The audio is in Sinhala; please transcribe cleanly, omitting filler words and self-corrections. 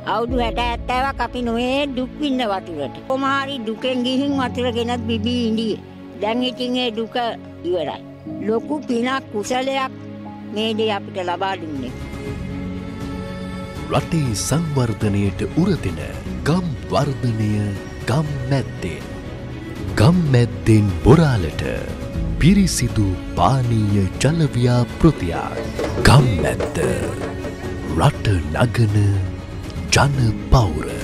අවුරුදු 60 70ක් අපි නොයේ දුක් විඳ වතුරට. කොමාරි දුකෙන් ගිහින් වතුර ගෙනත් බිබී ඉඳියේ. දැන් ඉතින් ඒ දුක ඉවරයි. ලොකු පිනක් කුසලයක් මේ දේ අපිට ලබා දුන්නේ. රටේ සංවර්ධනයට උරදෙන ගම් වර්ධනය ගම් මැද්දෙන්. ගම් මැද්දෙන් බොරාලට පිරිසිදු පානීය ජල ව්‍යාපෘතියක්. ගම් මැද්ද රට නගන ජන පෞර.